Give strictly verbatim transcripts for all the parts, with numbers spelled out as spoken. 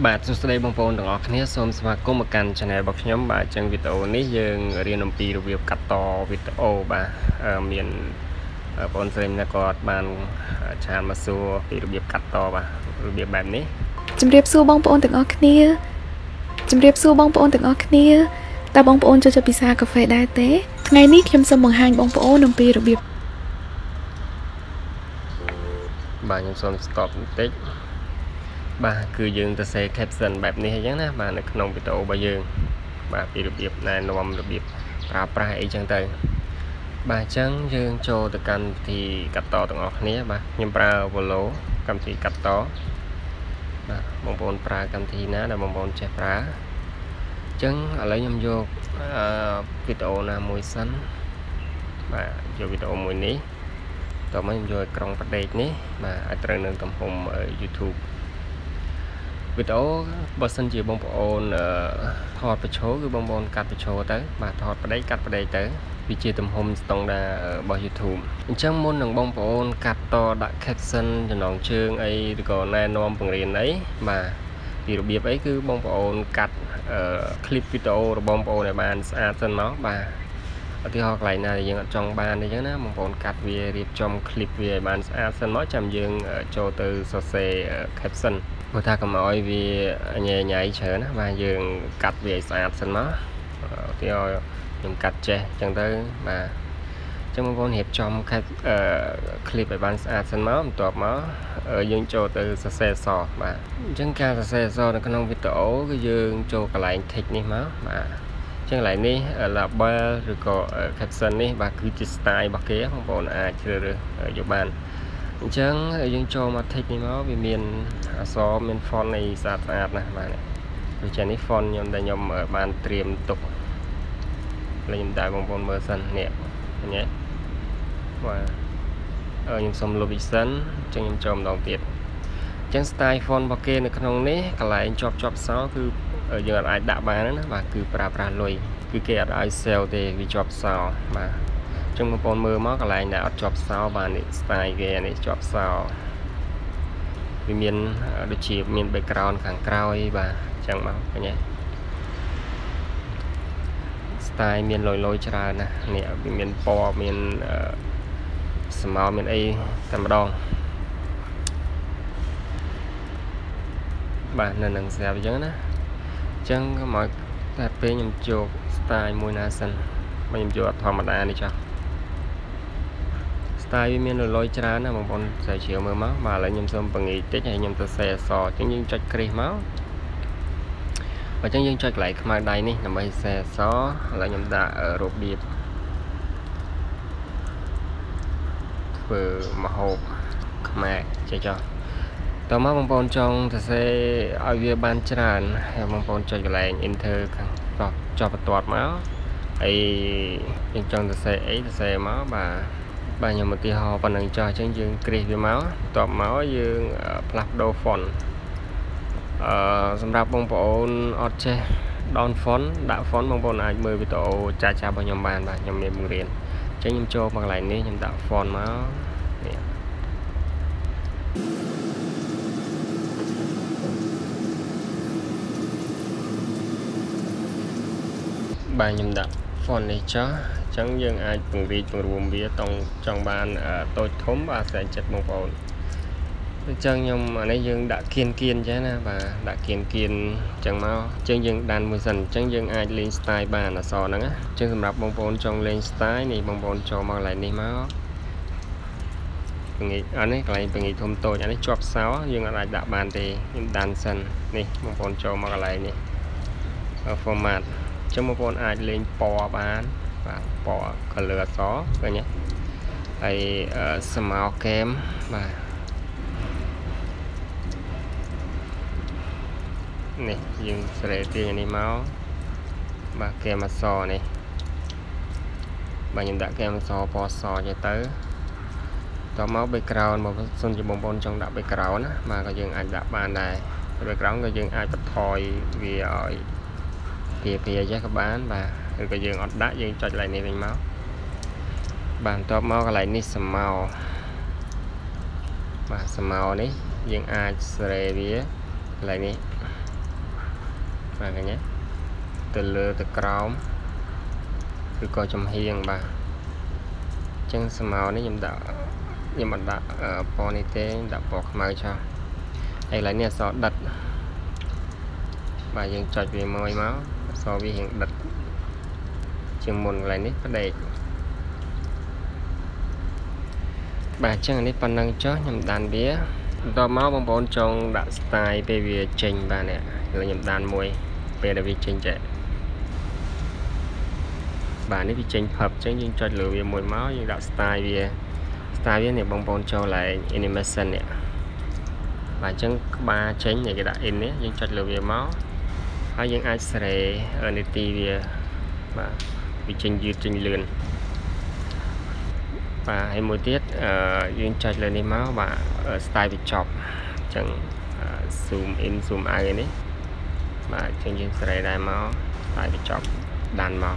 បាទសួស្តីបងប្អូនទាំងអស់គ្នាសូមស្វាគមន៍មកកាន់ channel របស់ខ្ញុំបាទអញ្ចឹងវីដេអូនេះយើងរៀនអំពីរបៀបកាត់តវីដេអូបាទមានបងប្អូនស្រីម្នាក់គាត់បានឆានមកសួរពីរបៀបកាត់តបាទរបៀបបែបនេះជំរាបសួរបងប្អូនទាំងអស់គ្នាជំរាបសួរបងប្អូនទាំងអស់គ្នាតើបងប្អូនចូលចិត្តពិសាកាហ្វេដែរទេថ្ងៃនេះខ្ញុំសូមបង្ហាញបងប្អូនអំពីរបៀបបាទខ្ញុំសូម stop បន្តិចបាទគឺយើងទៅសេ caption បែបនេះអញ្ចឹងណាបាទនៅក្នុងវីដេអូរបស់យើងបាទពីរបៀបណែនាំរបៀបប្រើប្រាស់អីចឹងទៅបាទអញ្ចឹងយើងចូលទៅកាន់វិធីកាត់តទាំងអស់គ្នាបាទខ្ញុំប្រើ Volo កម្មវិធីកាត់តបាទបងប្អូនប្រើកម្មវិធីណាដែលបងប្អូនចេះប្រើអញ្ចឹងឥឡូវខ្ញុំយកវីដេអូណាមួយសិនបាទយកវីដេអូមួយនេះតោះមកខ្ញុំយកក្រុងប្រដេកនេះបាទឲ្យត្រូវនឹងទំហំ YouTube វីដេអូបើសិនជាបងប្អូនថតបញ្ឈរគឺបងប្អូនកាត់បញ្ឈរទៅបាទថតប្តីកាត់ប្តីទៅវាជាទំហំស្តង់ដារបស់ YouTube អញ្ចឹងមុននឹងបងប្អូនកាត់តដាក់ caption ចំណងជើងអីឬក៏ណែនាំបង្រៀនអីបាទពីរបៀបអីគឺបងប្អូនកាត់ clip វីដេអូរបស់បងប្អូនឲ្យបានស្អាតសិនមកបាទឧទាហរណ៍កន្លែងណាដែលយើងអត់ចង់បានអញ្ចឹងណាបងប្អូនកាត់វារៀបចំ clip វាឲ្យបានស្អាតសិនមកចាំយើងចូលទៅសរសេរ captionព្រោះថាកុំឲ្យវាញ៉ៃញ៉ៃច្រើនណាបាទយើងកាត់វាឲ្យស្អាតសិនមកឧទាហរណ៍ខ្ញុំកាត់ចេះអញ្ចឹងទៅបាទអញ្ចឹងបងប្អូនរៀបចំខេតអឺ clip ឲ្យបានស្អាតសិនមកបន្ទាប់មកយើងចូលទៅសរសេរអក្សរបាទអញ្ចឹងការសរសេរអក្សរនៅក្នុងវីដេអូគឺយើងចូលកន្លែង text នេះមកបាទអញ្ចឹងកន្លែងនេះ label ឬក៏ caption នេះបាទគឺជា style របស់គេបងប្អូនអាចជ្រើសរើសយកបានអញ្ចឹងយើងចូលមក text នេះមកវាមានអក្សរមាន font នៃស្អាតស្អាតណាស់បាទដូច្នេះ font ខ្ញុំដែលខ្ញុំបានត្រៀមទុកលេងតែបងប្អូនមើលសិននេះឃើញទេបាទអឺខ្ញុំសុំលុបវាសិនអញ្ចឹងខ្ញុំចូលម្ដងទៀតអញ្ចឹង style font របស់គេនៅក្នុងនេះកន្លែងជាប់ជាប់សោគឺយើងអាចដាក់បានណាបាទគឺប្រើប្រាស់លុយគឺគេអត់ឲ្យ sell ទេវាជាប់សោបាទអញ្ចឹងបងប្អូនមើលមកកន្លែងដែលអត់ជាប់សោបាទនេះ style គេនេះជាប់សោវាមានដូចជាមាន background ខាងក្រោយបាទអញ្ចឹងមកឃើញទេ style មានលយលយច្រើនណានេះវាមានពណ៌មានស្មៅមានអីតែម្ដងបាទនៅនឹងស្រាប់អញ្ចឹងណាអញ្ចឹងមកតែពេលខ្ញុំយក style មួយណាសិនមកខ្ញុំយកធម្មតានេះចុះ style វាមានលយលយច្រើនណាបងប្អូនស្រាវជ្រាវមើលមកបាទឥឡូវខ្ញុំសូមបង្ងាយតិចហើយខ្ញុំទៅសេអក្សរអញ្ចឹងយើងចុចគ្រីសមកអញ្ចឹងយើងចុចកន្លែងខ្មៅដៃនេះដើម្បីសេអក្សរឥឡូវខ្ញុំដាក់របៀបធ្វើម្ហូបខ្មែរចេះចុះតោះមកបងប្អូនចង់សរសេរឲ្យវាបានច្រើនហើយបងប្អូនចុចកន្លែង enter ខាងចុះបន្ទាត់មកហើយយើងចង់សរសេរអីសរសេរមកបាទបាទខ្ញុំឧទាហរណ៍ប៉ុណ្្នឹងចុះអញ្ចឹងយើងគ្រីសវាមកបន្ទាប់មកយើងផ្លាស់ប្ដូរ font អឺសម្រាប់បងប្អូនអត់ចេះ down font ដាក់ font បងប្អូនអាចមើលវីដេអូចាស់ចាស់របស់ខ្ញុំបានបាទខ្ញុំមានបង្រៀនអញ្ចឹងខ្ញុំចូលមកកន្លែងនេះខ្ញុំដាក់ font មកនេះបាទខ្ញុំដាក់ font នេះចុះអញ្ចឹងយើងអាចពង្រីកពង្រួមវាតង់ចង់បានតូចធំបាទស្អាតចិត្តបងប្អូនអញ្ចឹងខ្ញុំអានេះយើងដាក់គៀនគៀនអញ្ចឹងណាបាទដាក់គៀនគៀនអញ្ចឹងមកអញ្ចឹងយើងដានមួយសិនអញ្ចឹងយើងអាចលេង style បានអក្សរហ្នឹងណាអញ្ចឹងសម្រាប់បងប្អូនចង់លេង style នេះបងប្អូនចូលមកកន្លែងនេះមកបង្ងាយអានេះកន្លែងបង្ងាយធំតូចអានេះជាប់សោយើងអាចដាក់បានទេខ្ញុំដានសិននេះបងប្អូនចូលមកកន្លែងនេះ format អញ្ចឹងបងប្អូនអាចលេងពណ៌បានបាទពណ៌ color អក្សរឃើញទេហើយស្មៅកេមបាទនេះយើងស្រេទាញនេះមកបាទកេមអក្សរនេះបាទខ្ញុំដាក់កេមអក្សរពណ៌សចេះទៅតមក background មកសិនជាបងប្អូនចង់ដាក់ background ណាបាទក៏យើងអាចដាក់បានដែរ background ក៏យើងអាចបន្ថយវាឲ្យភាភាចេះក៏បានបាទឬក៏យើងអត់ដាក់យើងចុចកន្លែងនេះវិញមកបាទបន្ទាប់មកកន្លែងនេះស្មៅបាទស្មៅនេះយើងអាចស្រេវាកន្លែងនេះ và cái nhé từ lừa từ crom cứ coi trong hiên bà chân màu đấy nhưng đã nhưng mà đã uh, ponytail đã bọc màu cho hay là nè so đặt bà dân chọn về môi máu so với hiện đặt chừng một lại nít bắt đầy bà chân nít phần năng chó nhầm đàn bía đo máu bông bồn trong đã style về việc trình bà nè là nhầm đàn môi về là việc trình trẻ bà nít bị trình hợp chứ nhưng cho lựa về môi máu nhưng đã style về style này bông bồn cho lại animation nè bà chân ba tránh này cái đã in nhé nhưng cho lựa về máu hay những ai sẽ ở nơi tv và bị trình duyệt trình lươn và hay một tiết duyên chạy lên đi máu và ở style bị chọc chẳng uh, zoom in zoom ai đấy mà chân duyên sẽ đại máu style bị chọc đàn màu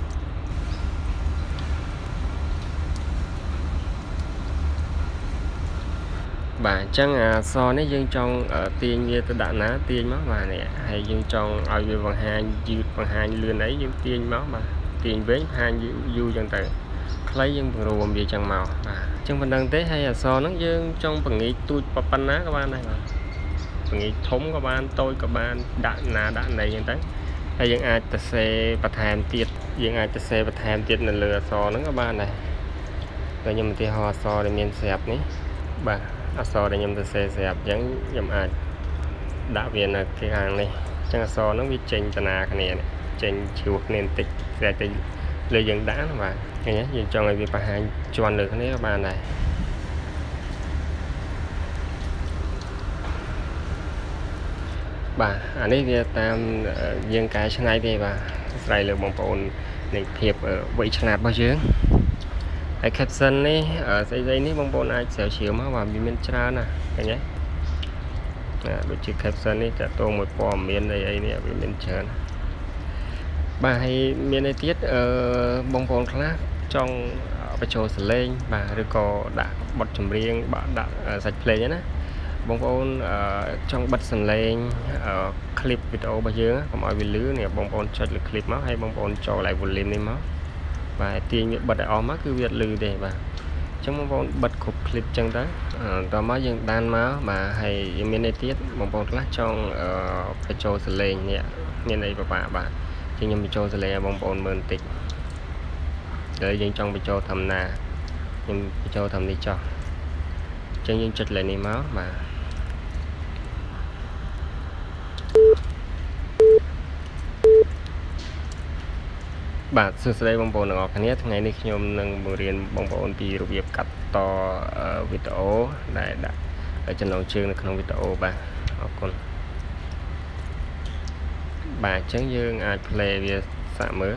bà chẳng à, so nếu dương trong ở tiên như tôi đã ná tiên máu mà nè hay dương trong ai về bằng hai dư bằng hai lươn ấy dương tiên máu mà tiền với hai du dân tử lấy dân rùm về chẳng màu à trong phần đăng tế hay là so nó dương trong phần nghĩ tôi và pan ná các bạn này mà phần nghĩ thống các bạn tôi các bạn đạn là đạn này như thế hay dân ai ta xe và thèm tiệt dân ai ta xe và thèm tiệt là lừa so nó các bạn này rồi nhưng mà thì họ so để miền xẹp ní bà so để nhầm từ xe xẹp vẫn nhầm ai đã viên là cái hàng này chẳng so nó biết trên tà nà cái này trên chiều nên tích ra tới lời dân đã và nghe nhé nhìn cho người bị bà hai chọn được cái này các bạn này bà anh ấy việc tam dân cái trên này thì bà đây là bóng bồn để thiệp ở vị trí nào bao nhiêu cái caption này ở dây dây này bông bồn ai xẻo chiều mà vào miền tra nè cái nhé đối chữ caption nàyจะตัวmột form miền đây ấy nè miền trơn bà hay miền này tiết bông bồn khác trong bài trò sờ lên bà được có đã bật chùm riêng bạn đã sạch play nhé bông bồn trong bật sờ lên clip video bao nhiêu còn mọi video này bông bồn cho được clip máu hay bông bồn cho lại volume lên máu và tiền bật đại ó mắt cứ việc lư để và trong mong bật cục clip chân đó tao mới dừng đan máu mà hay miền tiết mong bồn lát trong phải cho sờ lên nhẹ miền này bà bà chứ nhưng bị cho sờ lên mong bồn mơn tịch để dừng trong bị cho thầm nà nhưng bị cho thầm đi cho chân những chật lại này máu mà bà sự đây bông bồn ở cái này ngày nay nhôm nâng bồi riêng bông bồn thì việc cắt to video này đã ở trên đầu chương không video bà còn bà chẳng dương ai play việc xả mới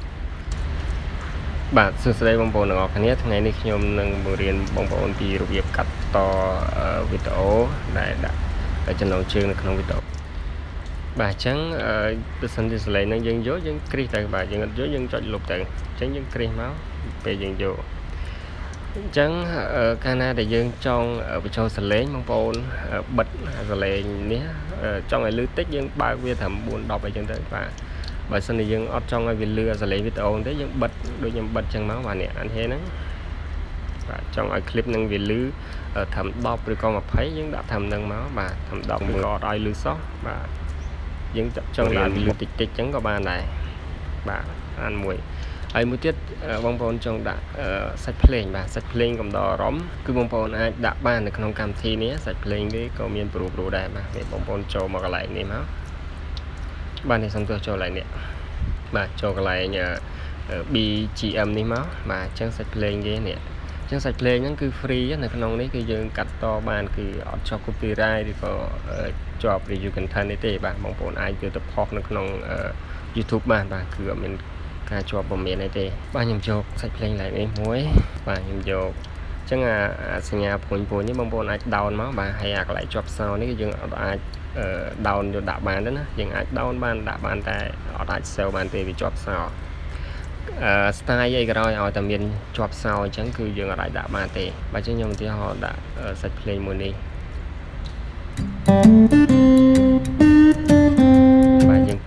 bà sự đây bông bồn ở cái này ngày nay nhôm nâng bồi riêng bông bồn thì việc cắt to video này đã ở trên đầu chương không video bà chẳng từ sân thì lấy năng dân dối dân kri tại bà dân dối dân cho lục tự chẳng dân kri máu về dân vô chẳng ở Canada để dân trong ở châu sài lấy mong bồn bật rồi lấy nhé trong ngày lưu tích dân ba viên thẩm buồn đọc về dân tới và bà sân thì dân ở trong ngày viên lừa rồi lấy video thế dân bật đôi nhầm bật chân máu bà nè anh thế nó và trong ai clip năng viên lư thẩm đọc rồi con mà thấy dân đã thầm nâng máu bà thầm đọc mười lọ ai lưu sót và dân trong là lưu tích tích chẳng có ba này bà ăn mùi ai mới tiết bông bồn trong đã sạch plane bà sạch plane cầm đỏ róm cứ bông bồn ai đã ban được không cam thi nhé sạch plane đấy có miền pro pro đây mà để bông bồn cho mà cái lại này máu ban này xong tôi cho lại nè bà cho cái lại nhờ bị chị âm đi máu mà chân sạch plane ghế nè chân sạch plane nó cứ free là không đấy cái dương cắt to ban cứ cho copyright thì có cho review content đấy thì bà bông bồn ai cứ tập học nó không YouTube bàn bà cứ mình ca cho bom miền này thì ba nhầm chọc sạch lên lại đấy muối ba nhầm chọc chẳng à sinh nhà phun phun những bông bồn ai down máu bà hay à lại chọc sau đấy cái dương ai down được đạo bàn đó nó dương ai down bàn đạo bàn tại ở tại sale bàn thì bị chọc sau style vậy rồi ở tầm miền chọc sau chẳng cứ dương ở lại đạo bàn thì ba chứ nhầm thì họ đã sạch lên mùa đi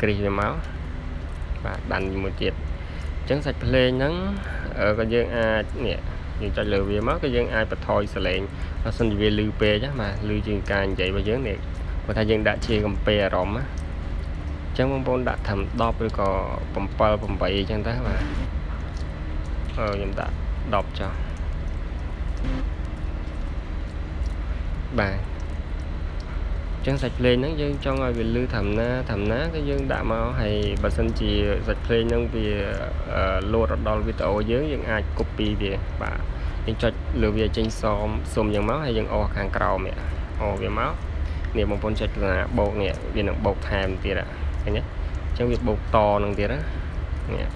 increase វាមកបាទបានមួយទៀតអញ្ចឹងសាច់ភ្លេងហ្នឹងក៏យើងអាចនេះយើងចុចលើវាមកក៏យើងអាចបន្ថយសលេងបើសិនជាវាលឺពេកណាបាទលឺជាងការនិយាយរបស់យើងនេះបើថាយើងដាក់ជាកំពេអារម្មណ៍ណាអញ្ចឹងបងប្អូនដាក់ត្រឹមដប់ឬក៏7 8អញ្ចឹងទៅបាទអឺខ្ញុំដាក់ដប់ចុះបាទអញ្ចឹងសាច់ភ្លេងហ្នឹងយើងចង់ឲ្យវាលឺធម្មតាធម្មតាក៏យើងដាក់មកហើយបើសិនជាសាច់ភ្លេងហ្នឹងវាលោតដល់វីដេអូយើងយើងអាច copy វាបាទយើងចុចលើវាចេញសមសុំយ៉ាងមកហើយយើងអស់ខាងក្រោមនេះអស់វាមកនេះបងប្អូនចុចលើបោកនេះវានឹងបោកថែមទៀតឃើញទេអញ្ចឹងវាបោកតនឹងទៀតណានេះ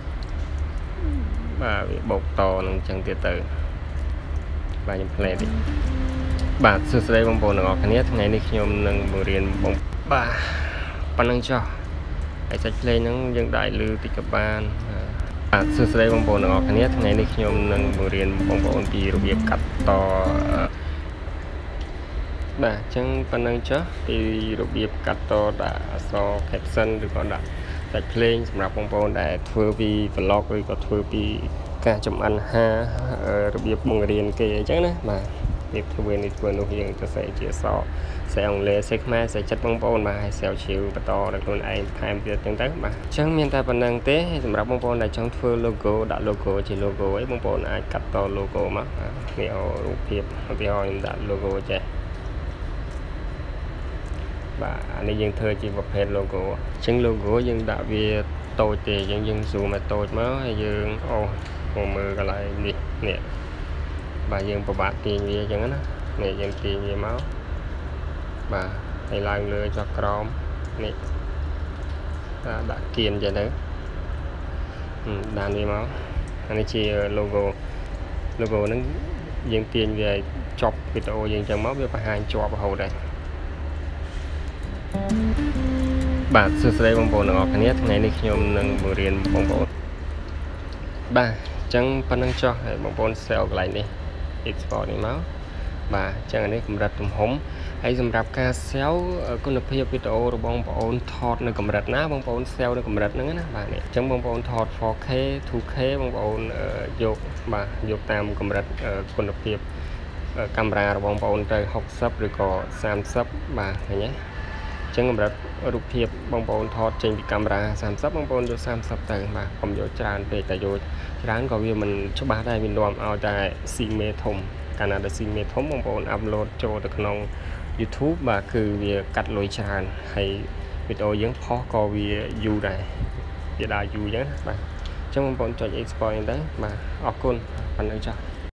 បាទវាបោកតនឹងអញ្ចឹងទៀតទៅបាទខ្ញុំ play តិចបាទសួស្តីបងប្អូនទាំងអស់គ្នាថ្ងៃនេះខ្ញុំនឹងបង្រៀនបងបាទប៉ុណ្្នឹងចុះហើយសាច់ភ្លេងហ្នឹងយើងដាក់លឺតិចក៏បានបាទសួស្តីបងប្អូនទាំងអស់គ្នាថ្ងៃនេះខ្ញុំនឹងបង្រៀនបងប្អូនពីរបៀបកាត់តបាទអញ្ចឹងប៉ុណ្្នឹងចុះពីរបៀបកាត់តដាក់អក្សរ caption ឬក៏ដាក់សាច់ភ្លេងសម្រាប់បងប្អូនដែលធ្វើពី vlog ឬក៏ធ្វើពីការចម្អិនអាហាររបៀបបង្រៀនគេអញ្ចឹងណាបាទនេះធ្វើនេះធ្វើនោះយើងទៅសេជាអក្សរសេអង់គ្លេសសេខ្មែរសេចិត្តបងប្អូនបាទហើយសេវឈីវបន្តដល់ខ្លួនឯងថែមទៀតអញ្ចឹងទៅបាទអញ្ចឹងមានតែប៉ុណ្្នឹងទេសម្រាប់បងប្អូនដែលចង់ធ្វើ logo ដាក់ logo ជា logo អីបងប្អូនអាចកាត់ត logo មកនេះរូបភាពឧទាហរណ៍ខ្ញុំដាក់ logo ចេះបាទអានេះយើងធ្វើជាប្រភេទ logo អញ្ចឹង logo យើងដាក់វាតូចទេអញ្ចឹងយើង zoom មកតូចមកហើយយើងអូមកមើលកន្លែងនេះនេះបាទយើងពិបាកទាញវាអញ្ចឹងណានេះយើងទាញវាមកបាទហើយឡើងលើចុះក្រោមនេះដាក់គៀនចឹងទៅដាក់វាមកអានេះជា logo logo ហ្នឹងយើងទាញវាឲ្យចប់វីដេអូយើងចឹងមកវាបង្ហាញជាប់រហូតដែរបាទសួស្តីបងប្អូនទាំងអស់គ្នាថ្ងៃនេះខ្ញុំនឹងបង្រៀនបងប្អូនបាទអញ្ចឹងប៉ុណ្្នឹងចុះហើយបងប្អូន save កន្លែងនេះ export នេះមកបាទអញ្ចឹងនេះកម្រិតទំហំហើយសម្រាប់ការ save គុណភាពវីដេអូរបស់បងប្អូនថតនៅកម្រិតណាបងប្អូន save នៅកម្រិតហ្នឹងណាបាទនេះអញ្ចឹងបងប្អូនថត 4K 2K បងប្អូនយកបាទយកតាមកម្រិតគុណភាពកាមេរ៉ារបស់បងប្អូនទៅ60ឬក៏30បាទឃើញទេអញ្ចឹងកម្រិតរូបភាពបងប្អូនថតចេញពីកាមេរ៉ា30បងប្អូនយក30ទៅបាទកុំយកច្រើនពេកតែយកច្រើនក៏វាមិនច្បាស់ដែរវានាំឲ្យតែស៊ីមេធំកាលណាដែលស៊ីមេធំបងប្អូនអាប់ឡូតចូលទៅក្នុង YouTube បាទគឺវាកាត់លុយច្រើនហើយវីដេអូយើងផុសក៏វាយូរដែរវាដើរយូរអញ្ចឹងបាទអញ្ចឹងបងប្អូនចុច export ហ្នឹងទៅបាទអរគុណប៉ុណ្្នឹងចាស់